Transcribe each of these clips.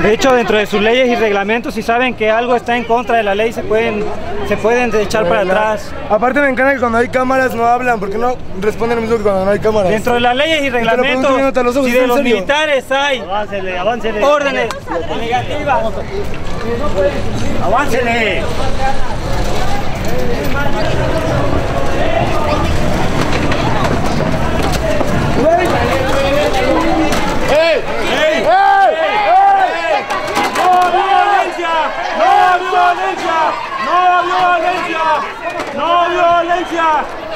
De hecho, dentro de sus leyes y reglamentos, si saben que algo está en contra de la ley, se pueden echar para atrás. Aparte me encanta que cuando hay cámaras no hablan, porque no responden lo mismo que cuando no hay cámaras. Dentro de las leyes y reglamentos, si de los militares hay órdenes negativas, ¡Aváncele! ¡Ey! ¡Ey! ¡No violencia! ¡No violencia! ¡No violencia! ¡No violencia!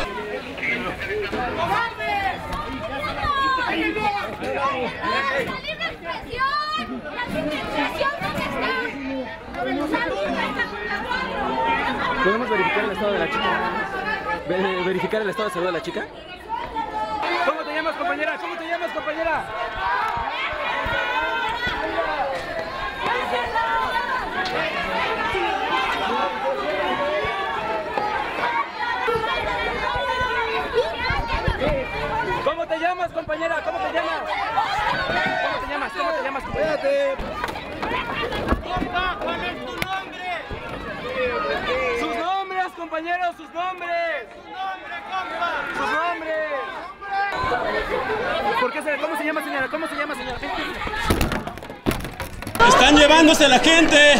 ¿Podemos verificar el estado de la chica? ¿Verificar el estado de salud de la chica? ¿Cómo te llamas, compañera? ¿Cómo te llamas, compañera? ¿Cómo te llamas, compañera? ¿Cómo te llamas? ¿Cómo te llamas? ¿Cómo te llamas, compañera? ¿Cuál es tu nombre? ¡Sus nombres, compañeros! ¡Sus nombres! ¡Tu nombre, compa! ¡Sus nombres! ¿Por qué ¿Cómo se llama, señora? ¿Cómo se llama, señora? ¡Están llevándose a la gente!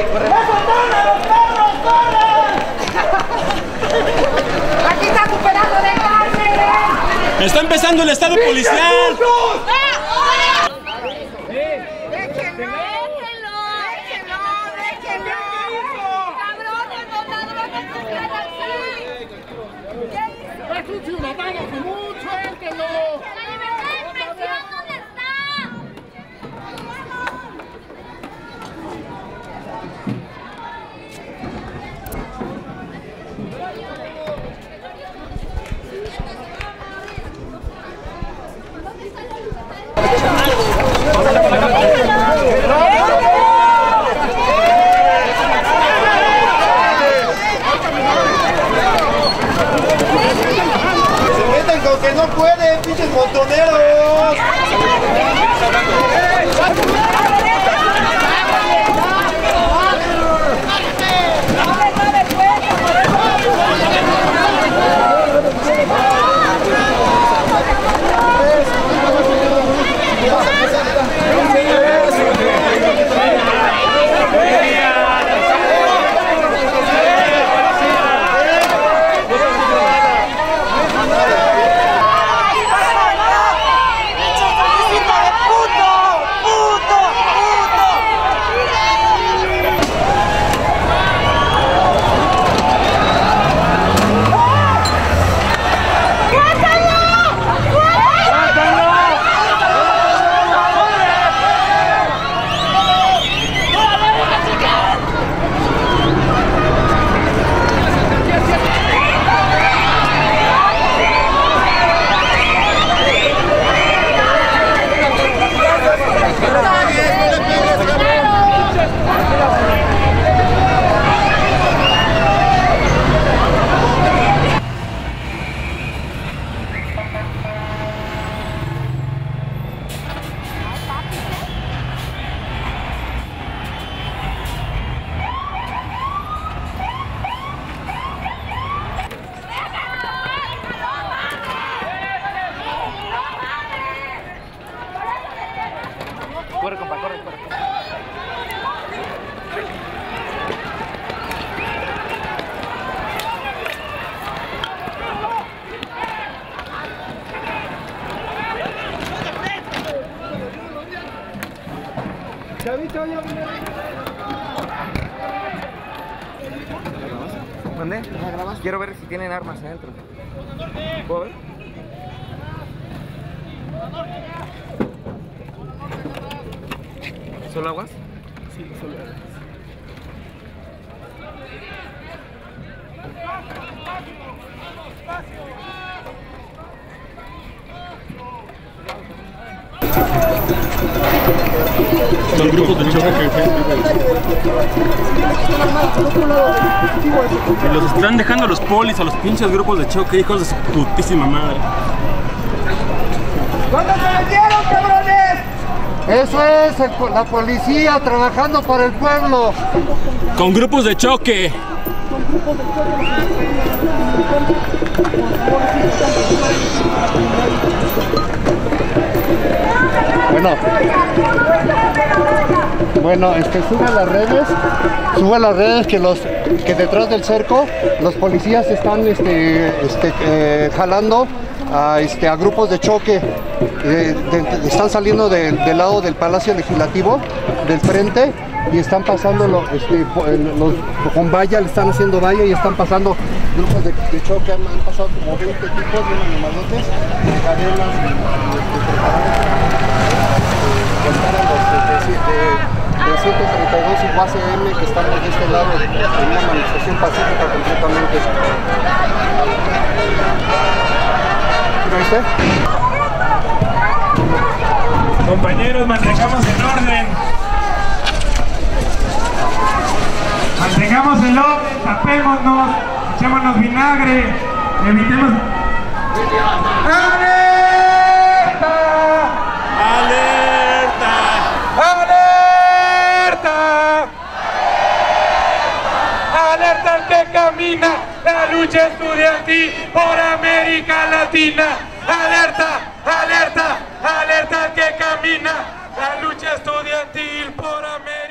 ¡Aquí está su pedazo de carne! ¡Está empezando el estado policial! ¡Es un ciudadano común! ¡Suéltelo! ¡La libertad de expresión dónde está! ¡Que no pueden, pinches montoneros! Corre, compa, corre, corre. ¿Dónde? Quiero ver si tienen armas adentro. ¿Puedo ver? ¿Solo aguas? Sí, solo aguas. Son grupos de choque que los están dejando a los polis, a los pinches grupos de choque, hijos de su putísima madre. ¿Cuándo se metieron, cabrones? Eso es la policía trabajando para el pueblo. Con grupos de choque. Bueno, sube a las redes que detrás del cerco los policías están jalando a grupos de choque. Están saliendo del lado del Palacio Legislativo, del frente, y están pasando con valla, le están haciendo valla y están pasando grupos de choque. Han pasado como 20 tipos, bien animalotes, cadenas de 132 y base M, que estamos de este lado en una manifestación pacífica completamente. ¿Lo viste? Compañeros, mantengamos el orden. Mantengamos el orden, tapémonos, echémonos vinagre, evitemos. ¡Alerta! ¡Alerta! ¡Alerta! ¡Alerta al que camina! La lucha estudiantil por América Latina. ¡Alerta! ¡Alerta! ¡Alerta al que camina! La lucha estudiantil por América.